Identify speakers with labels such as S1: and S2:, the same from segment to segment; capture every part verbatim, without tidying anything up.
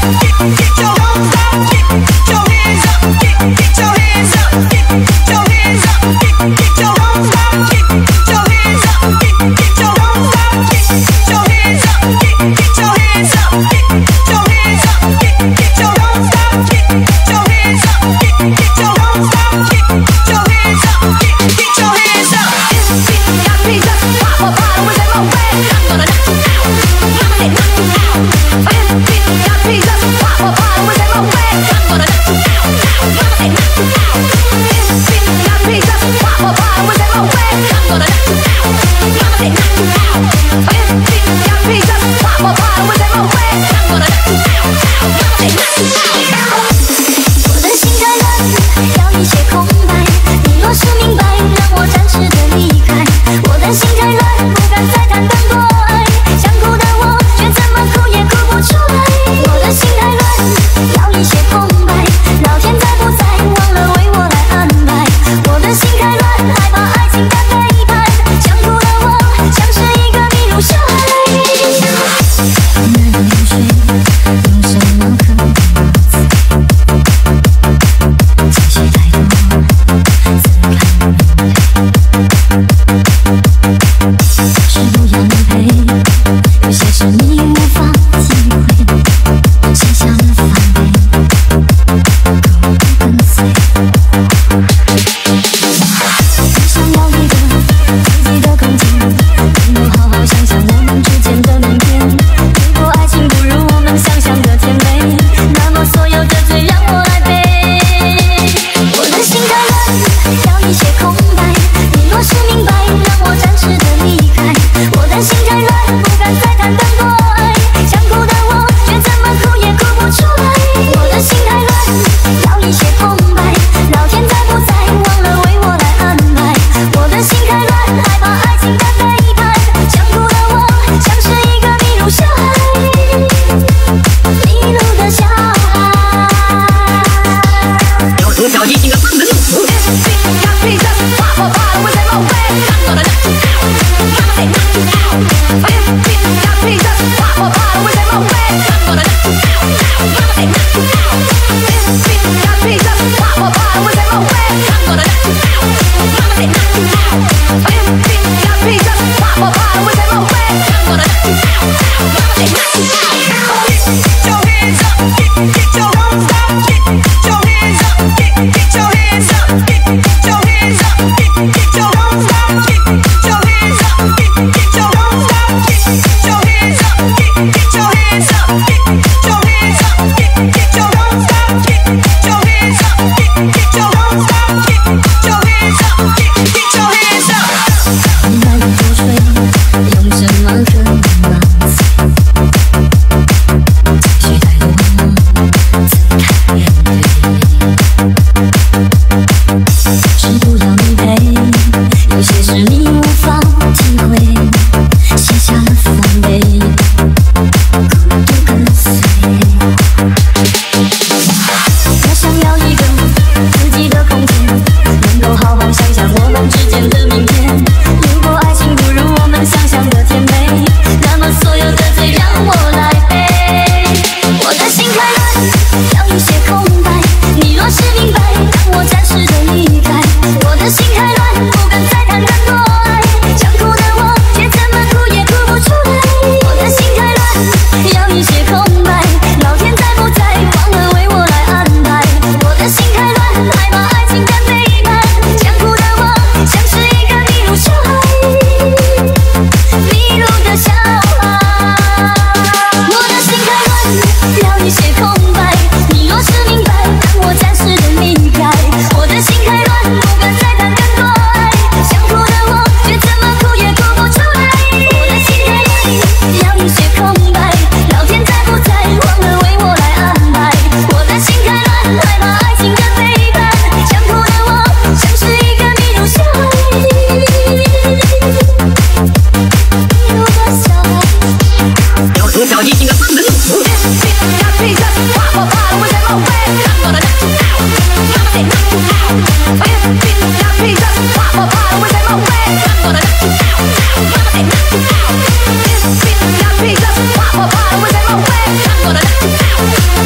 S1: Pop, pop, pop,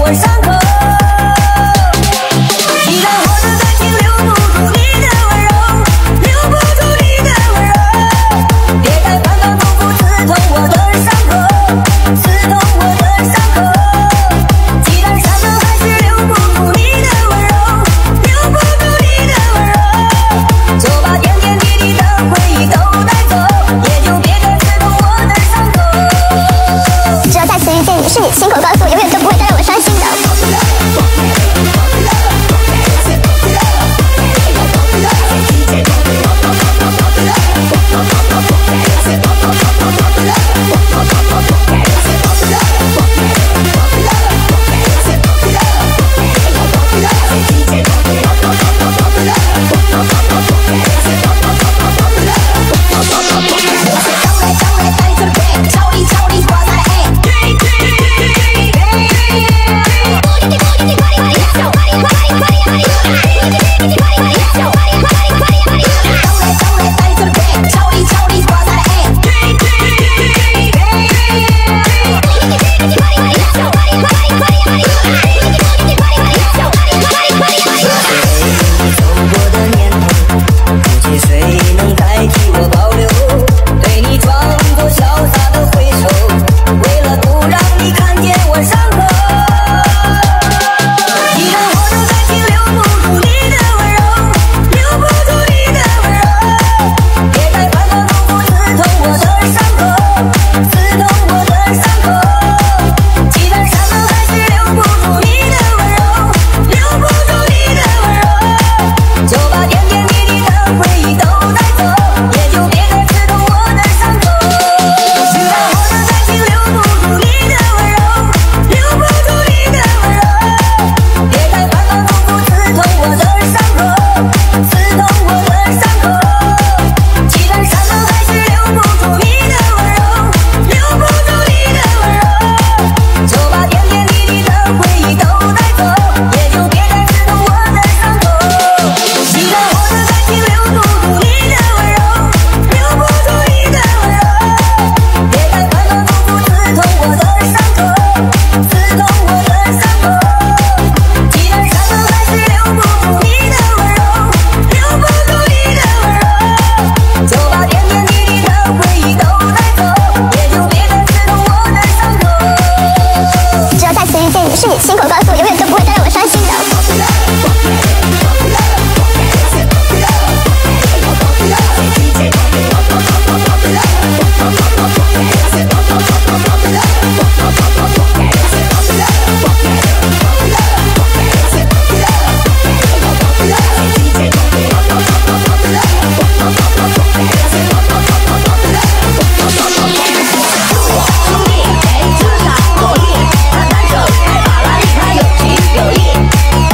S1: 兄弟，哎，至少过瘾。他单手开法拉利，他有情有义。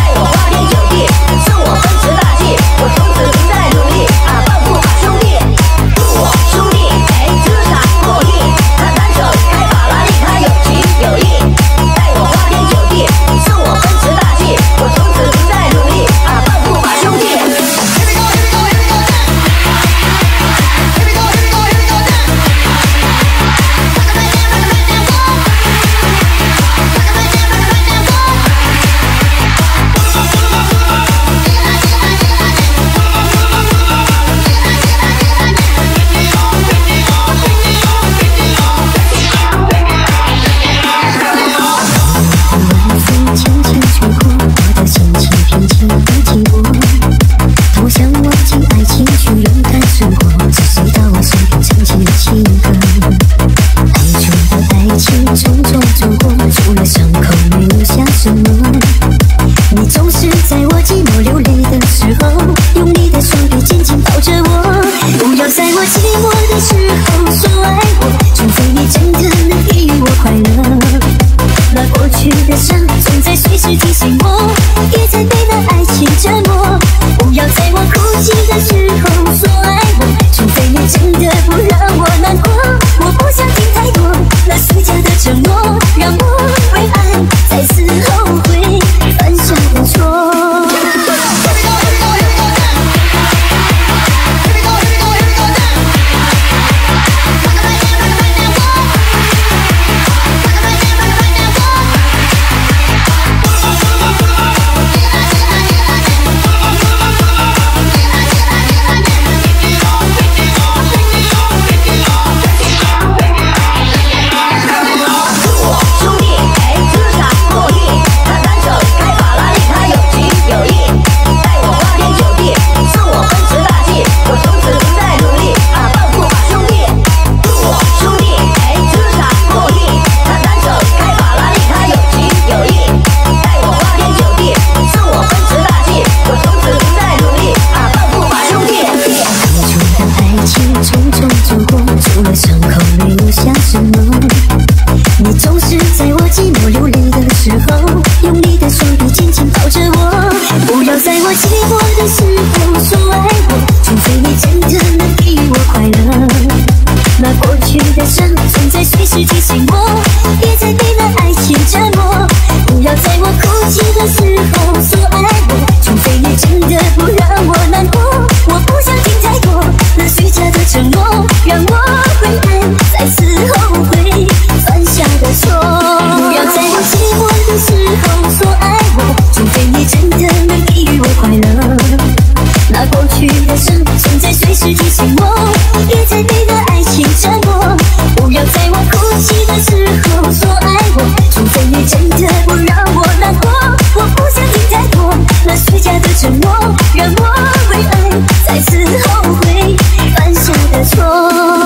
S1: 我哭泣的时候说爱我，除非你真的不让我难过。我不想听太多那虚假的承诺，让我回来再次后悔犯下的错。不要在我寂寞的时候说爱我，除非你真的能给予我快乐。那过去的事，现在随时提醒我，别再被的爱情折磨。不要在我哭泣的时候说爱我，除非你真的不让我难过。我不想听太多那虚假的承诺，让我为爱再次后悔犯下的错。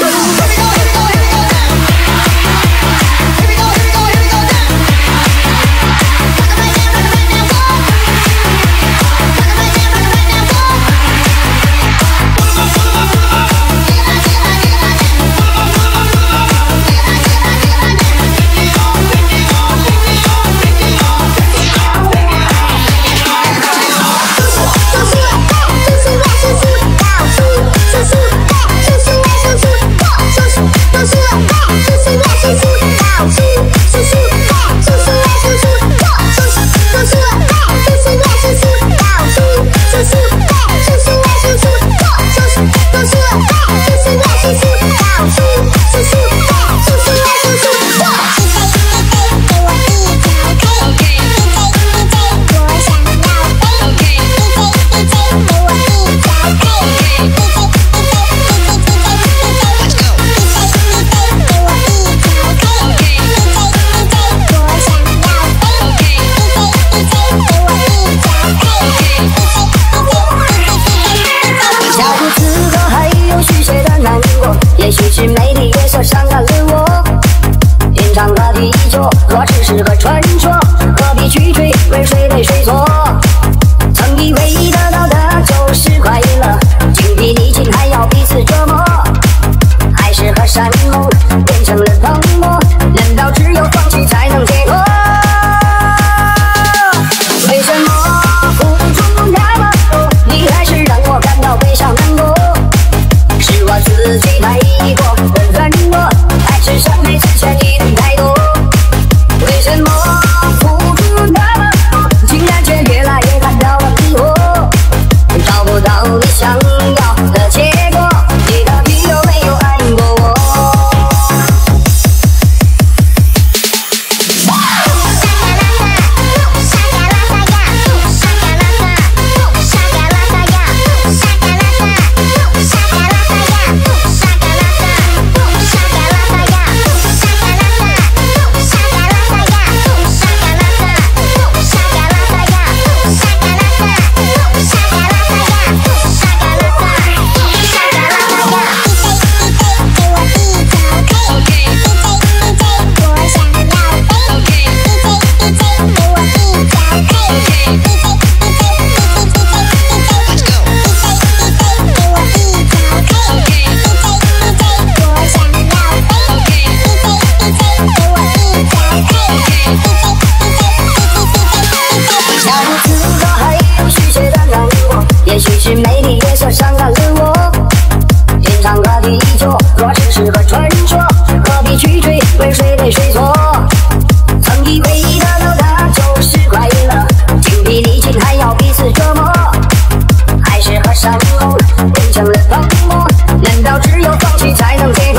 S1: 也许是美丽月色伤感了我，吟唱歌的依旧，若只是个传说，何必去追为谁泪水错？曾以为得到的就是快乐，精疲力尽还要彼此折磨，爱是和山盟变成了泡沫，难道只有放弃才能解脱？为什么付出那么多，你还是让我感到悲伤难过？是我自己太过分软弱，还是上辈子欠你的太多？为什么付出那么多，竟然却越来越感到了迷惑？找不到你想要的结果，你到底有没有爱过我？也许是美丽月色伤感了我，吟唱歌的依旧，若只是个传说，何必去追为谁泪水错？曾以为得到的就是快乐，精疲力尽还要彼此折磨，爱是和山盟变成了泡沫，难道只有放弃才能解脱？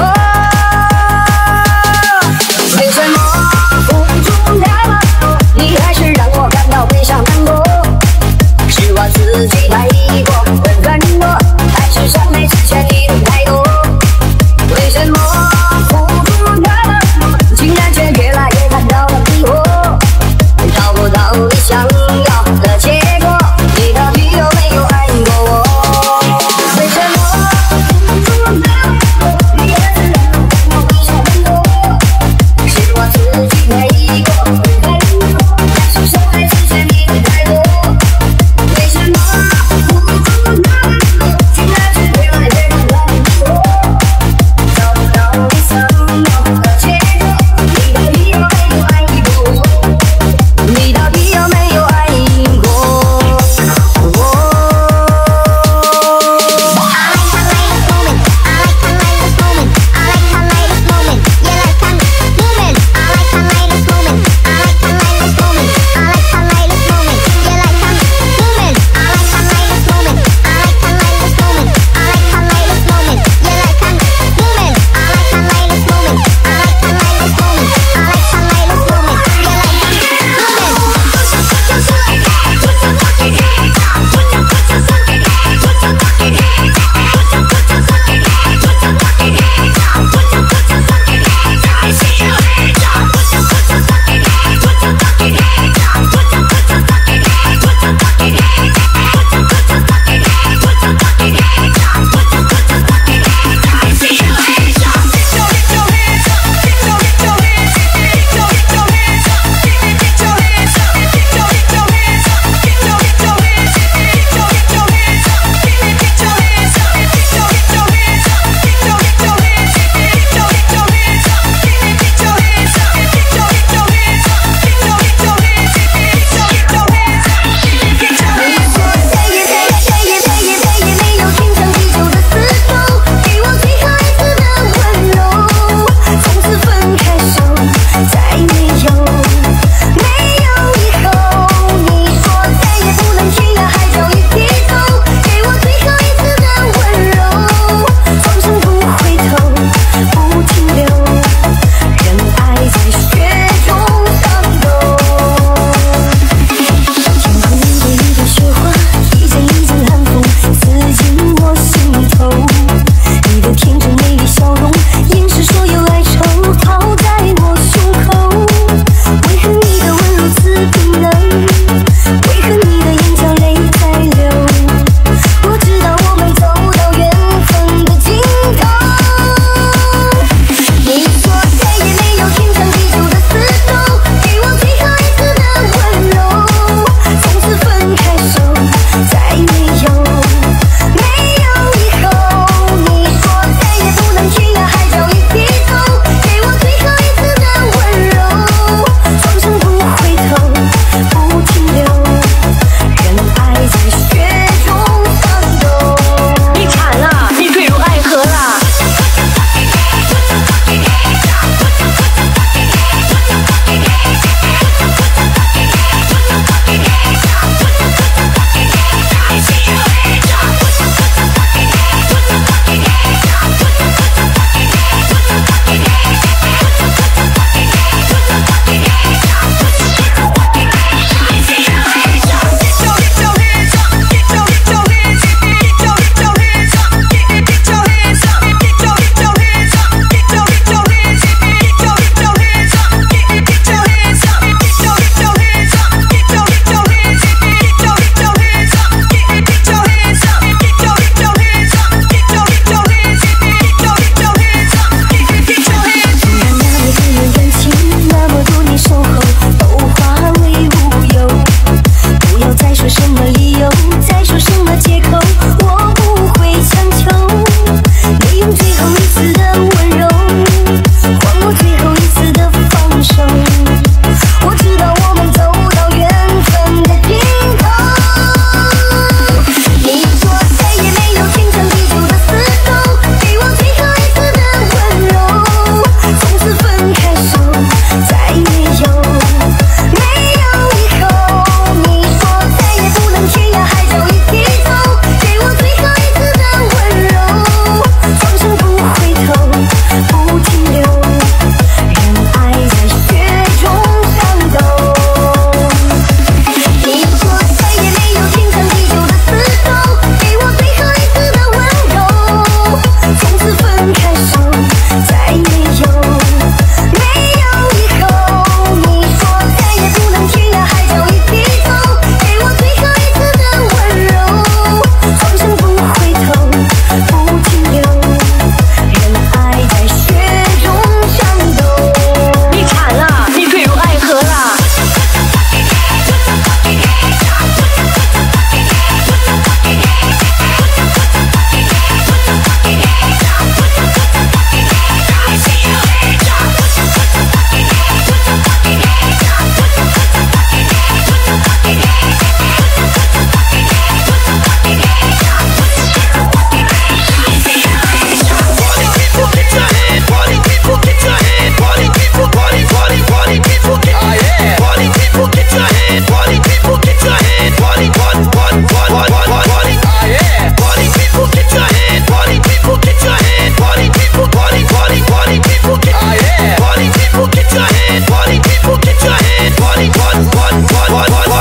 S1: 为什么付出那么多，你还是让我感到悲伤难过？是我自己太过分软弱，还是上辈子欠你的太多？为什么付出那么多，竟然却越来越感到了迷惑？找不到你想要的结果，你到底有没有爱过我？为什么付出那么多，你还是让我感到悲伤难过？是我自己太过分软弱，还是上辈子欠你的太多？为什么付出那么多，竟然却越来越感到迷惑？找不到你想要的结果，你到底有没有爱过我？你到底有没有爱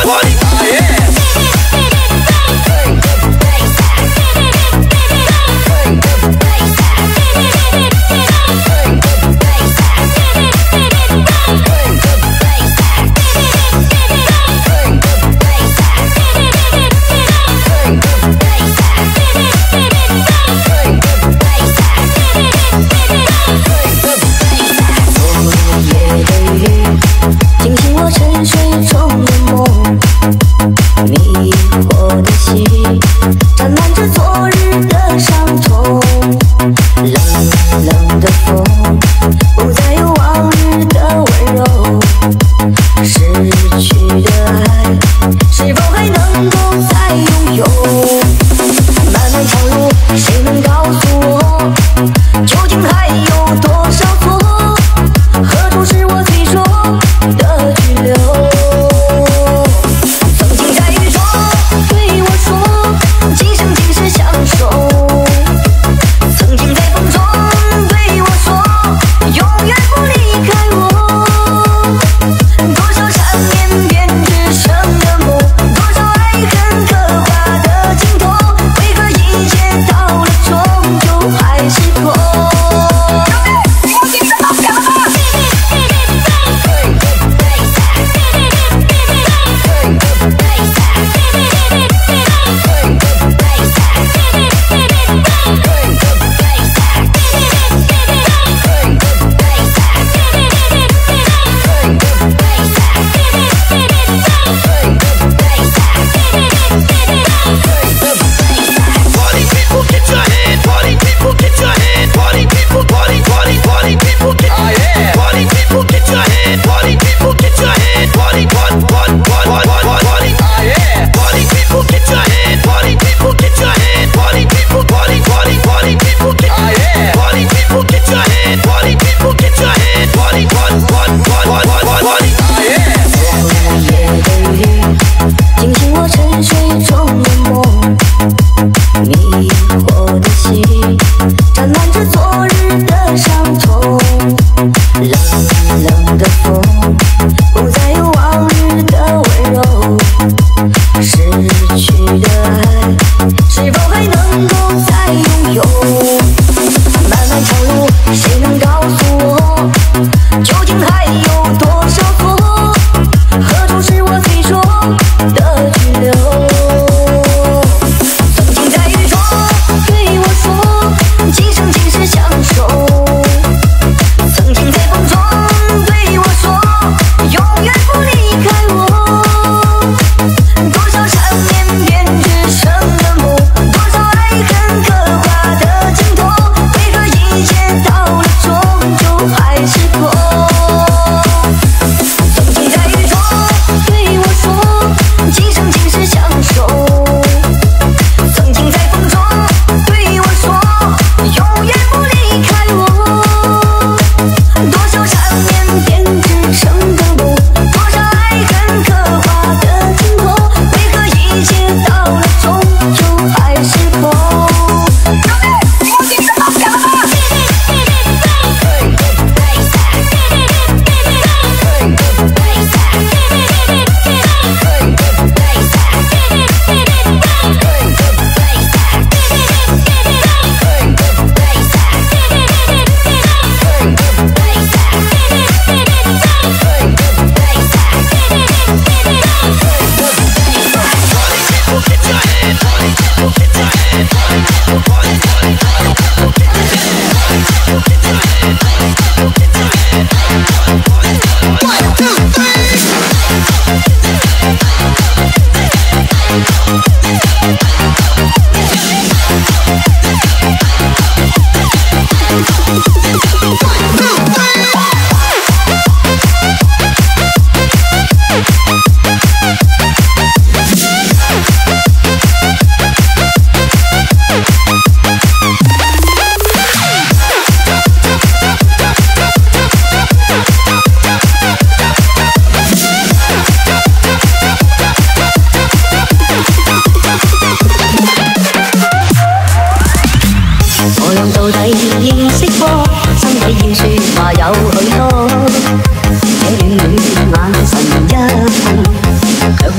S2: 我的妈耶！
S1: 惊醒我沉睡中的梦。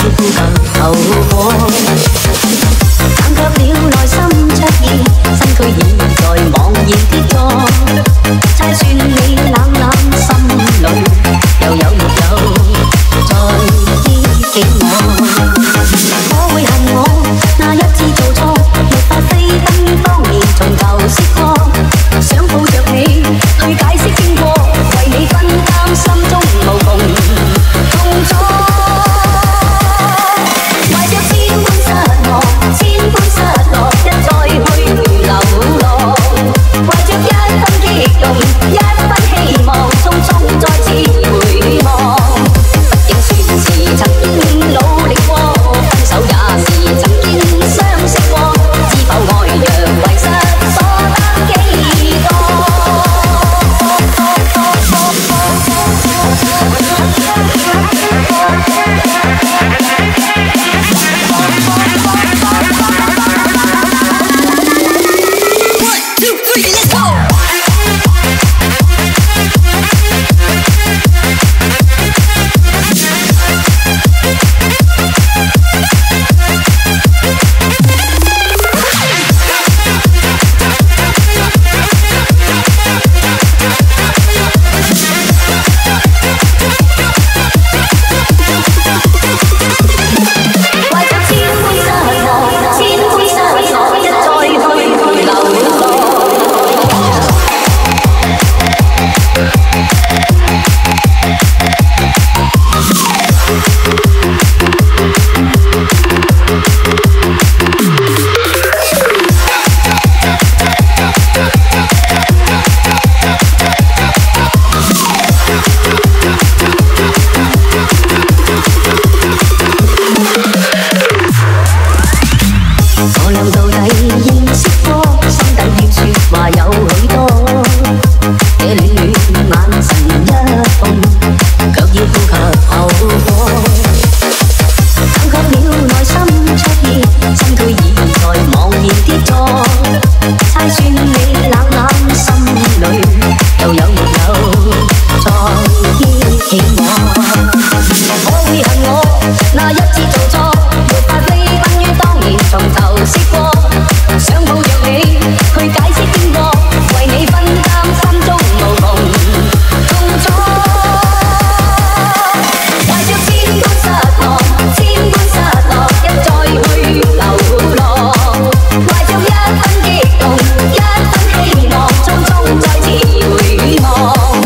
S1: 呼吸後果。冷卻了內心出現，身軀已在茫然跌撞。猜算你冷冷心裏，又有沒有在憶記我？可會恨我那一次做錯，沒法飛奔當年從頭試過，想抱着你去解釋經過，為你分擔心中無窮痛楚。懷着千般失望，千般失落，一再去流浪。懷着一分激動，一分希望，匆匆再次回望。畢竟算是曾經努力過，分手也是曾經相識過，知否愛若遺失所得幾多？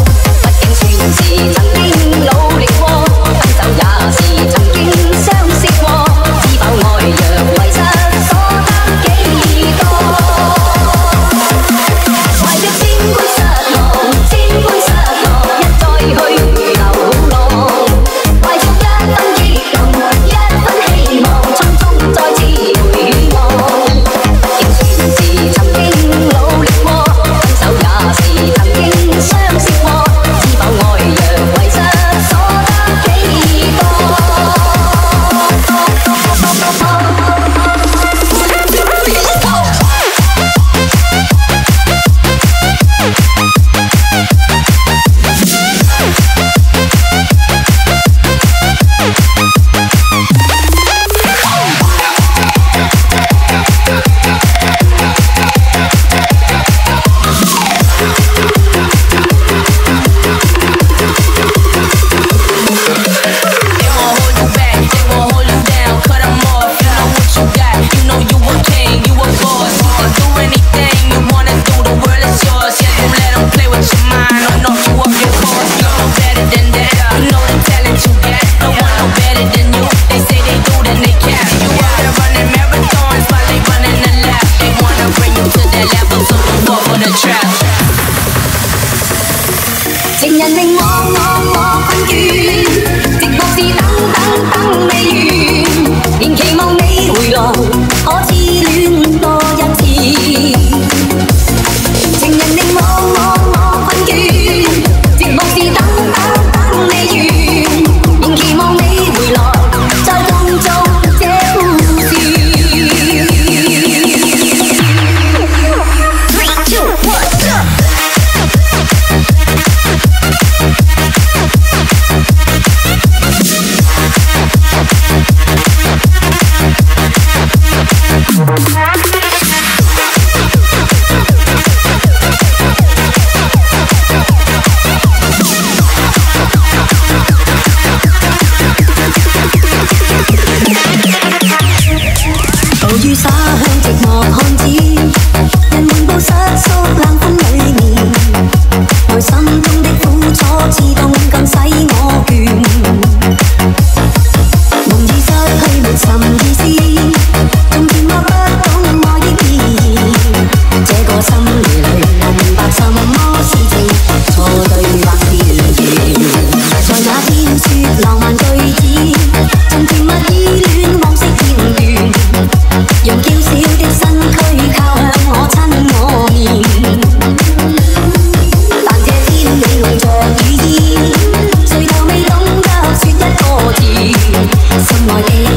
S1: 曾經努力過，分手也是曾經相識。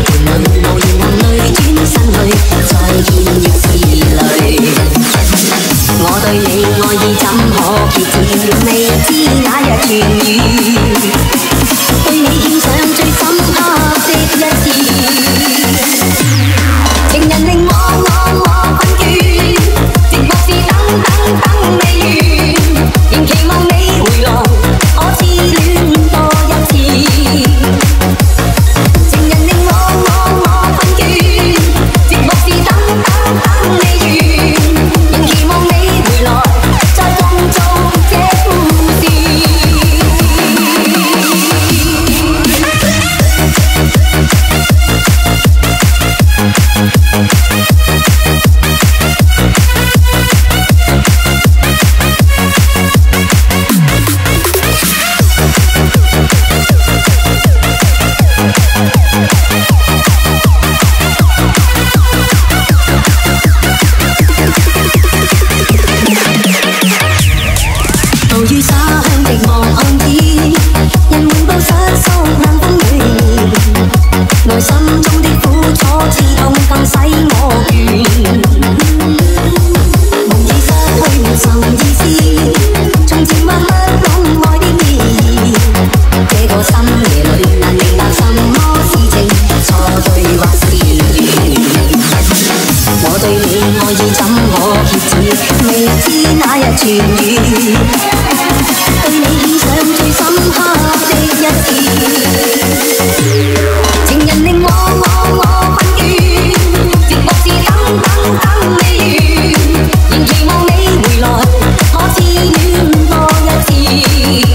S1: 伴侶，無言行淚轉身去，再見亦是淚。我對你愛意怎可揭曉？未知那日痊愈，對你獻上最深刻的一次。情人令我我我困倦，寂寞是等等等未完，仍期望你回來，可知戀多一次。情人令我我我困倦，寂寞是等等等未完，仍期望你回來，再共做這故事。痊愈，對你獻上最深刻的一次。情人令我我我困倦，寂寞是等等等未完，仍期望你回來，可知戀多一次。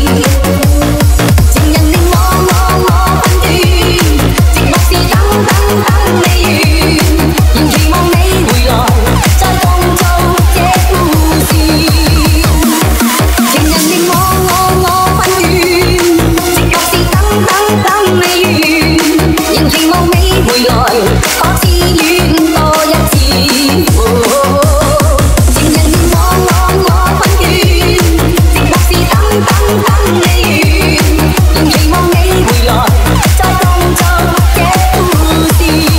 S1: 情人令我我我困倦，寂寞是等等等未完，仍期望你回來，再共做這故事。情人令我我我困倦，寂寞是等等等未完，仍期望你回來，可知戀多一次。哦、情人令我我我困倦，寂寞是等等等未完，仍期望你回來，再共做這故事。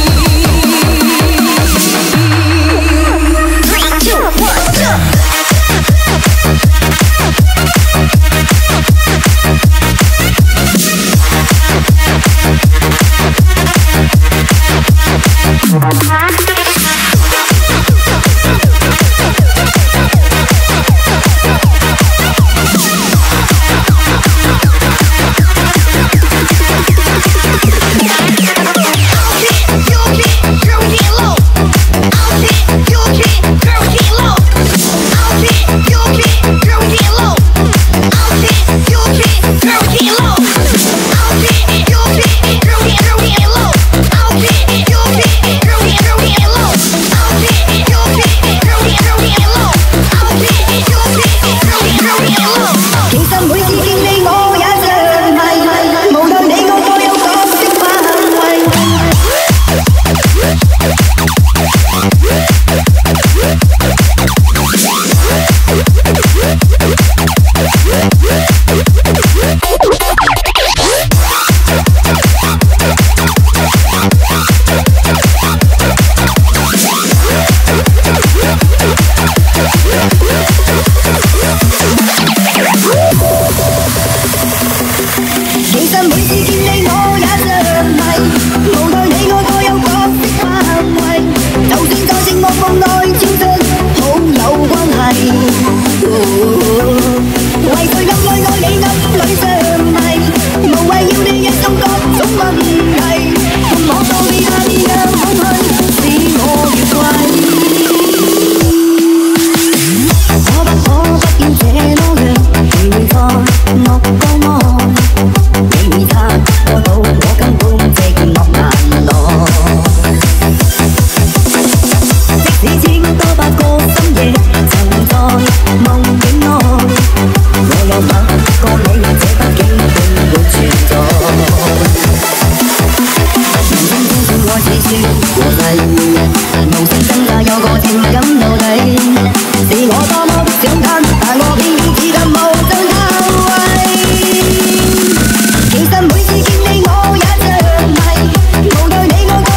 S1: 其實每次見你我也像迷，無奈你我。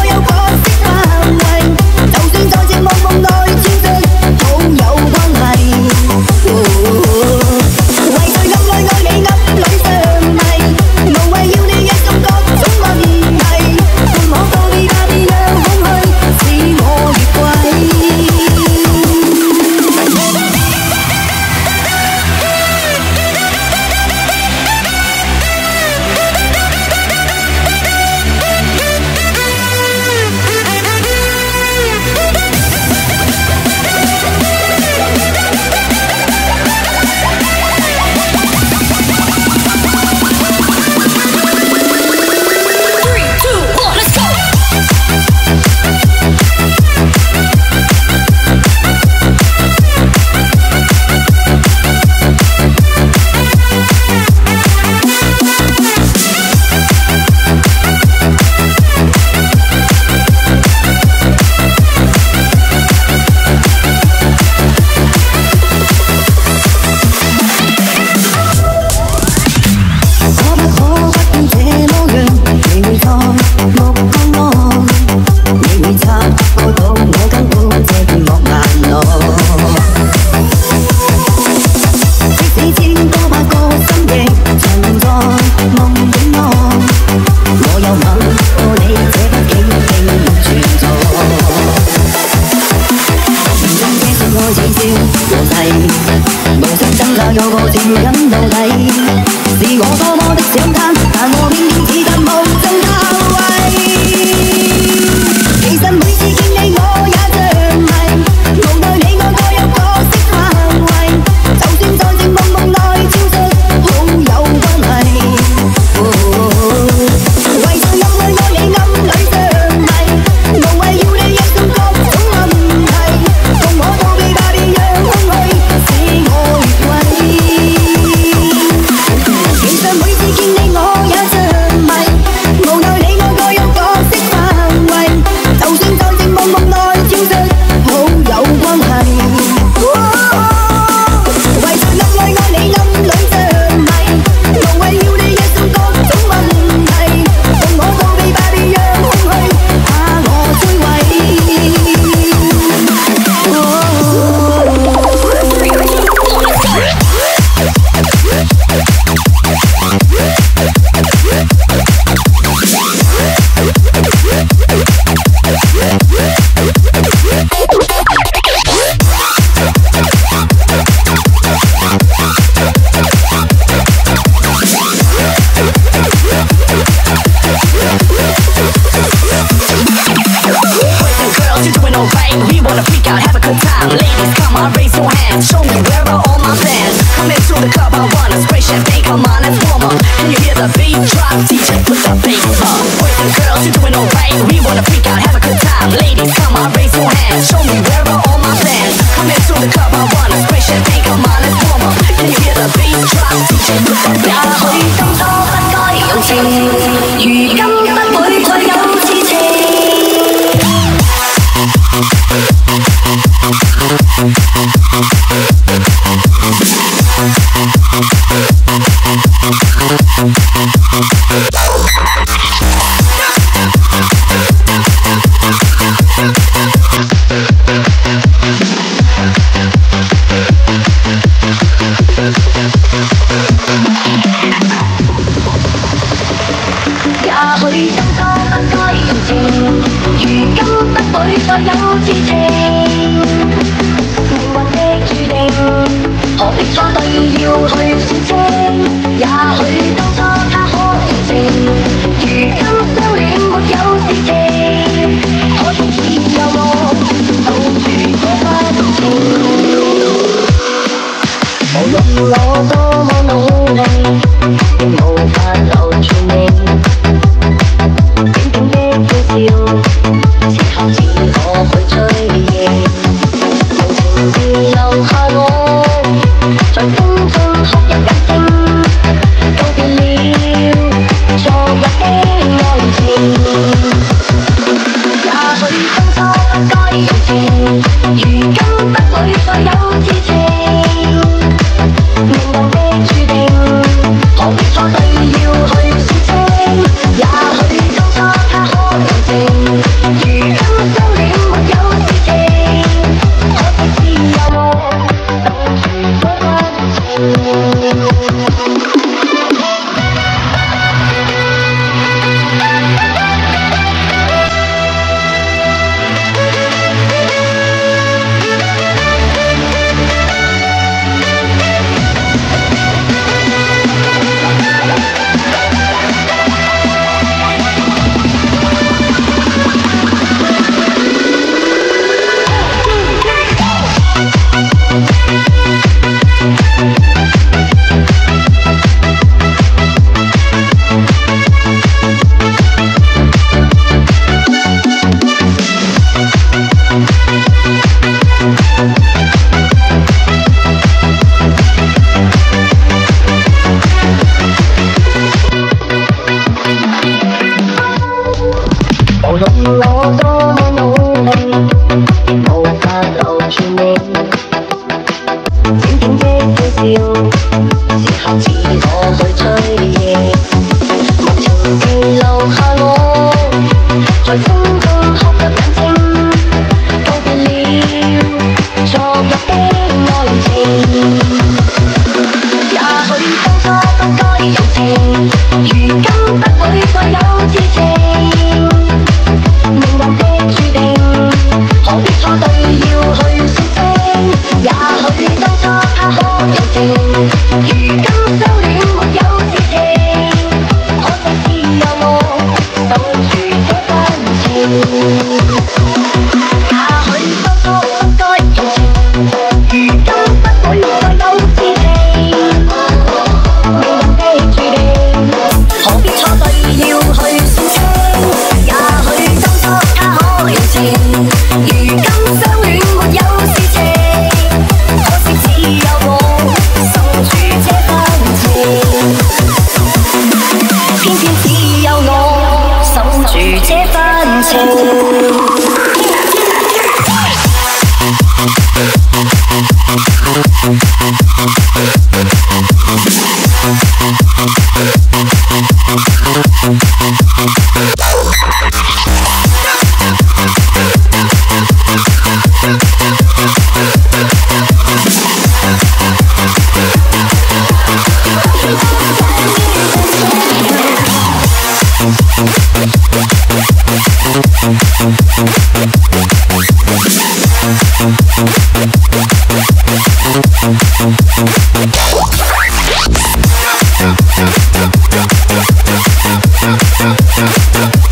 S1: time. Ladies, come on, raise your hands. Show me where are all my fans. Come into the club, I wanna spray champagne. Come on, let's warm up. Can you hear the beat drop? D J, put the bass up. Boys and girls, you're doing alright. We wanna freak out, have a good time. Ladies, come on, raise your hands. Show me where are all my fans. Come into the club, I wanna spray champagne. Come on, let's warm up. Can you hear the beat drop? D J, put the bass up. 也許當初不該用情，如今不會再有痴情。再有痴情，命運的注定，何必錯對要去算清？也許當初他可用情，如今相戀沒有事情，可惜只有我守住這份情。無論我多麼努力，亦無法留住你，靜靜的歡笑。 自我去追憶，無情地留下我，在風中哭泣眼睛，告別了昨日的愛情。也許當初不該用情，如今不會再有痴情。命運的注定，何必錯對要去算清？也許當初他可用情，如今。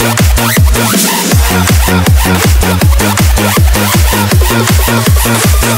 S2: Yeah.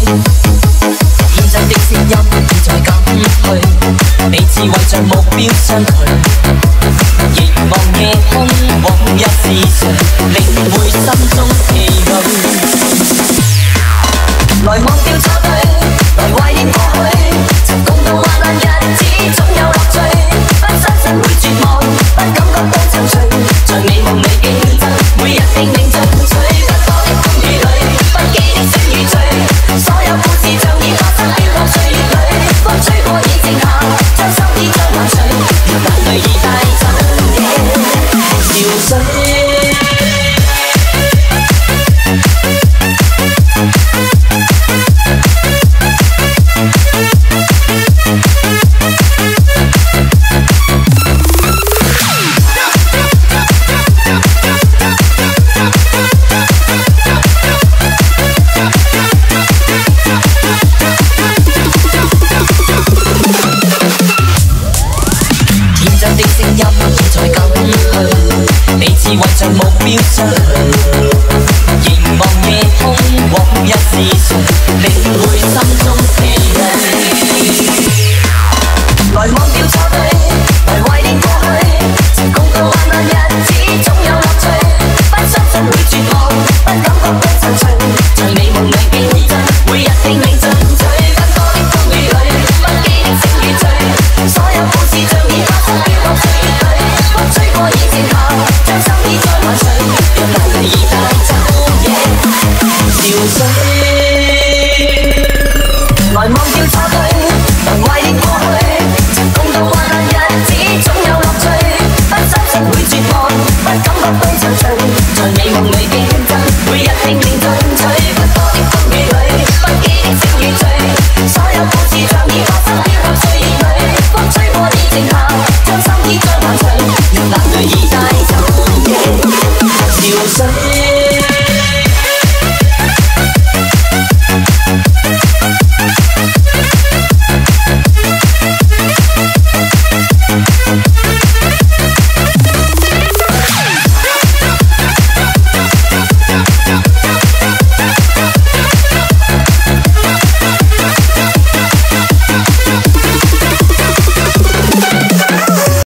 S2: 現在的聲音已在減去，彼此為着目標相距。凝望夜空，往日時常領會心中疲累。來忘掉錯對，來懷念過去，曾共度患難日子總有樂趣。不相信會絕望，不感覺到躊躇，在美夢裏競爭，每日拼命進取。不多的風雨裏，不羈的醒與醉，所有故事像已發生飄泊歲月裏。風吹過已靜下，將心意再還誰？眼淚已帶走潮水。為着目標相距，凝望夜空，往日時常領會心中疲累。來忘掉錯對，來懷念過去，曾共度患難日子總有樂趣。不相信會絕望，不感覺到躊躇，在美夢裏競爭，每日拼命進取。